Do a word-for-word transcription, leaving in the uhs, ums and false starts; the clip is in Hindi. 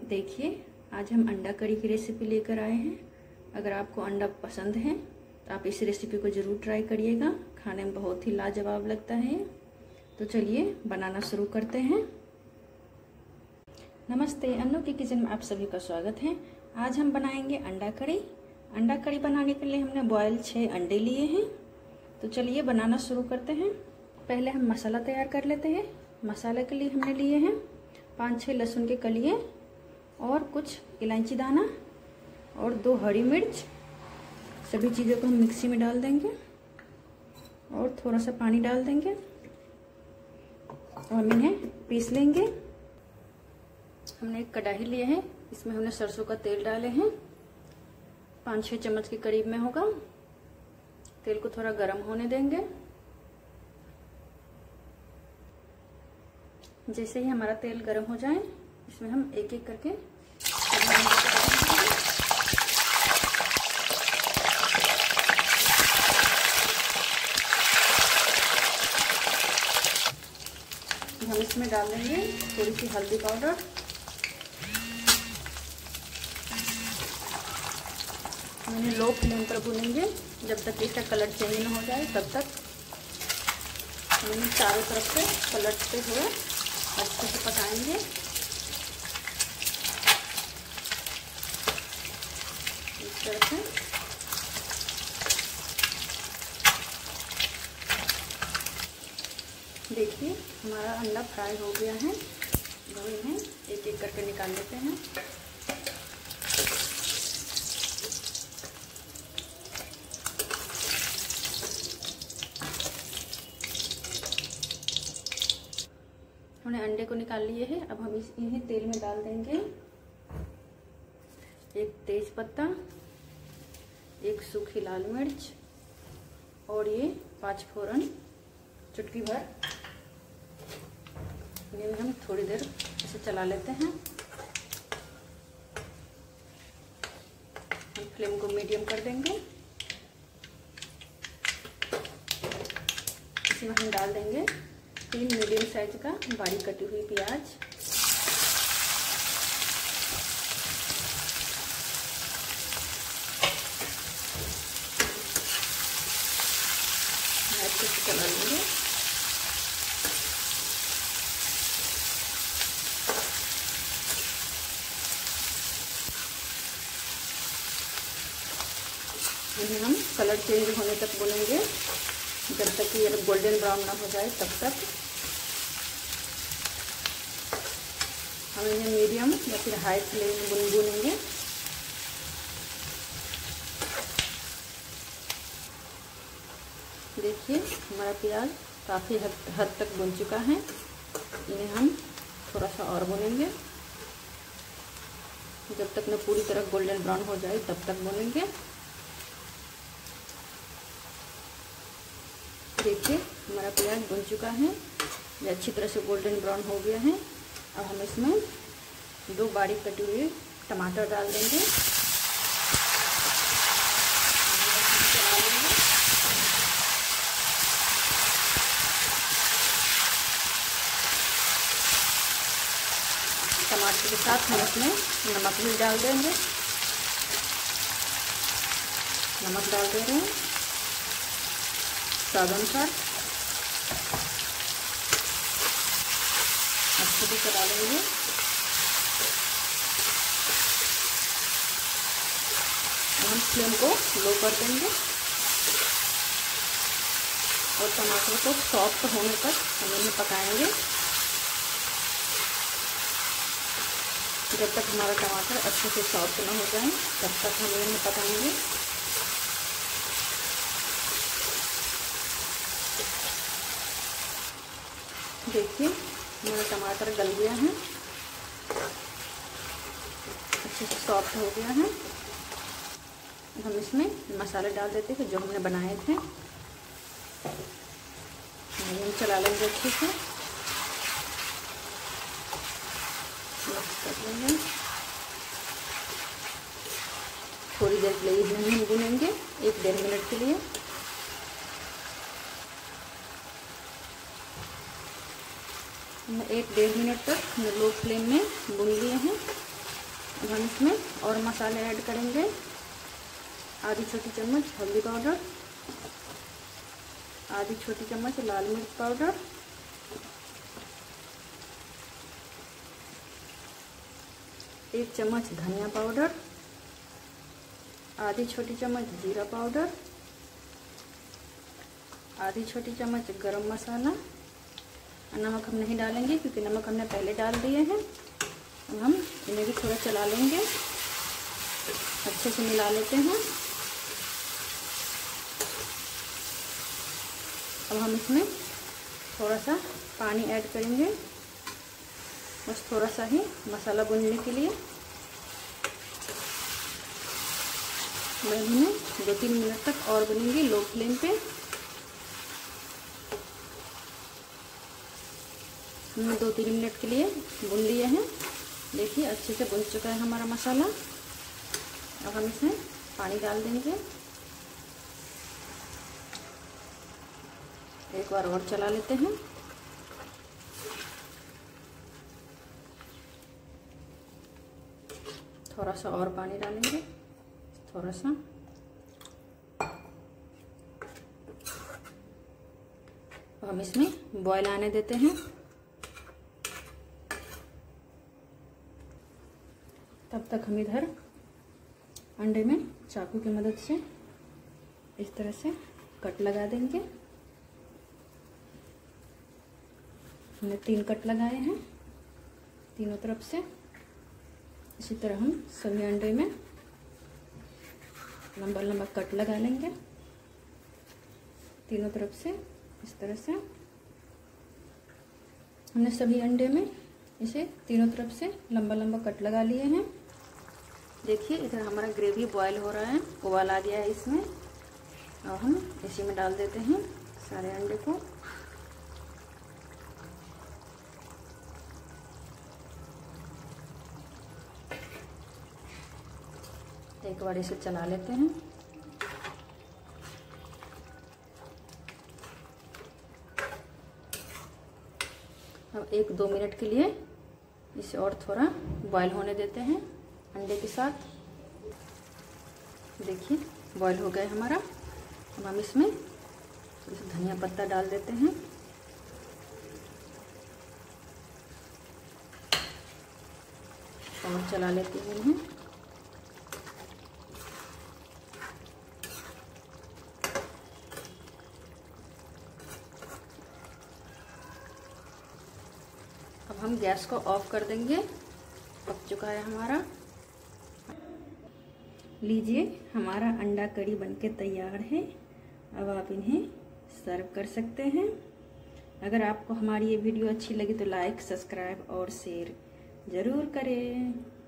देखिए, आज हम अंडा करी की रेसिपी लेकर आए हैं। अगर आपको अंडा पसंद है तो आप इस रेसिपी को ज़रूर ट्राई करिएगा। खाने में बहुत ही लाजवाब लगता है। तो चलिए बनाना शुरू करते हैं। नमस्ते, अन्नू की किचन में आप सभी का स्वागत है। आज हम बनाएंगे अंडा करी। अंडा करी बनाने के लिए हमने बॉयल छः अंडे लिए हैं। तो चलिए बनाना शुरू करते हैं। पहले हम मसाला तैयार कर लेते हैं। मसाले के लिए हमने लिए हैं पाँच छः लहसुन के कलिए और कुछ इलायची दाना और दो हरी मिर्च। सभी चीज़ों को हम मिक्सी में डाल देंगे और थोड़ा सा पानी डाल देंगे और हम इन्हें पीस लेंगे। हमने एक कढ़ाई लिए है, इसमें हमने सरसों का तेल डाले हैं। पाँच छः चम्मच के करीब में होगा। तेल को थोड़ा गर्म होने देंगे। जैसे ही हमारा तेल गर्म हो जाए, इसमें हम एक एक करके हम इसमें डाल देंगे थोड़ी सी हल्दी पाउडर, मैंने लो फ्लेम पर भूनेंगे जब तक इसका कलर चेंज न हो जाए। तब तक हम चारों तरफ से पलटते हुए अच्छे से पकाएंगे। इस तरह से देखिए हमारा अंडा फ्राई हो गया है। तो इन्हें एक एक करके निकाल लेते हैं। हमने अंडे को निकाल लिए हैं। अब हम इस इन्हें तेल में डाल देंगे। एक तेज पत्ता, एक सूखी लाल मिर्च और ये पांच फोरन चुटकी भर। इन्हें हम थोड़ी देर ऐसे चला लेते हैं। हम फ्लेम को मीडियम कर देंगे। इसमें हम डाल देंगे तीन मीडियम साइज का बारीक कटी हुई प्याज, अच्छे से चला लेंगे। इन्हें हम कलर चेंज होने तक भूनेंगे, जब तक कि ये गोल्डन ब्राउन ना हो जाए तब तक। हम इन्हें मीडियम या फिर हाई फ्लेम में भूनेंगे। देखिए हमारा प्याज काफ़ी हद, हद तक भुन चुका है। इन्हें हम थोड़ा सा और भूनेंगे, जब तक न पूरी तरह गोल्डन ब्राउन हो जाए तब तक भूनेंगे। देखिए हमारा प्याज भुन चुका है, ये अच्छी तरह से गोल्डन ब्राउन हो गया है। अब हम इसमें दो बारीक कटी हुई टमाटर डाल देंगे। टमाटर के साथ हम इसमें नमक भी डाल देंगे। नमक डाल दे रहे हैं स्वाद अनुसार। अच्छे से चला लेंगे। हम फ्लेम को लो कर देंगे और टमाटर को सॉफ्ट होने तक हम इन्हें पकाएंगे। जब तक हमारा टमाटर अच्छे से सॉफ्ट ना हो जाए तब तक हम इन्हें पकाएंगे। देखिए हमारा टमाटर गल गया है, अच्छे से सॉफ्ट हो गया है। हम इसमें मसाले डाल देते हैं जो हमने बनाए थे। हम चला लेंगे अच्छे से, मिक्स कर लेंगे। थोड़ी देर के लिए इन्हें हम भूनेंगे, एक डेढ़ मिनट के लिए। एक डेढ़ मिनट तक लो फ्लेम में भून लिए हैं। अब हम इसमें और मसाले ऐड करेंगे। आधी छोटी चम्मच हल्दी पाउडर, आधी छोटी चम्मच लाल मिर्च पाउडर, एक चम्मच धनिया पाउडर, आधी छोटी चम्मच जीरा पाउडर, आधी छोटी चम्मच गरम मसाला। नमक हम नहीं डालेंगे क्योंकि नमक हमने पहले डाल दिए हैं। अब हम इन्हें भी थोड़ा चला लेंगे, अच्छे से मिला लेते हैं। अब हम इसमें थोड़ा सा पानी ऐड करेंगे, बस थोड़ा सा ही, मसाला भूनने के लिए। मैं इन्हें दो तीन मिनट तक और भूनेंगे लो फ्लेम पे। हमने दो तीन मिनट के लिए भून लिए हैं। देखिए अच्छे से भुन चुका है हमारा मसाला। अब हम इसमें पानी डाल देंगे, एक बार और चला लेते हैं। थोड़ा सा और पानी डालेंगे, थोड़ा सा। अब हम इसमें बॉयल आने देते हैं। तब तक हम इधर अंडे में चाकू की मदद से इस तरह से कट लगा देंगे। हमने तीन कट लगाए हैं तीनों तरफ से। इसी तरह हम सभी अंडे में लंबा लंबा कट लगा लेंगे तीनों तरफ से। इस तरह से हमने सभी अंडे में इसे तीनों तरफ से लंबा लंबा कट लगा लिए हैं। देखिए इधर हमारा ग्रेवी बॉयल हो रहा है, उबाल आ गया है इसमें। और हम इसी में डाल देते हैं सारे अंडे को। एक बार इसे चला लेते हैं। अब एक दो मिनट के लिए इसे और थोड़ा बॉयल होने देते हैं अंडे के साथ। देखिए बॉयल हो गया हमारा। अब हम इसमें थोड़ा सा धनिया पत्ता डाल देते हैं। और चला लेते हैं इन्हें। अब हम गैस को ऑफ कर देंगे। पक चुका है हमारा। लीजिए हमारा अंडा कड़ी बनके तैयार है। अब आप इन्हें सर्व कर सकते हैं। अगर आपको हमारी ये वीडियो अच्छी लगी तो लाइक, सब्सक्राइब और शेयर ज़रूर करें।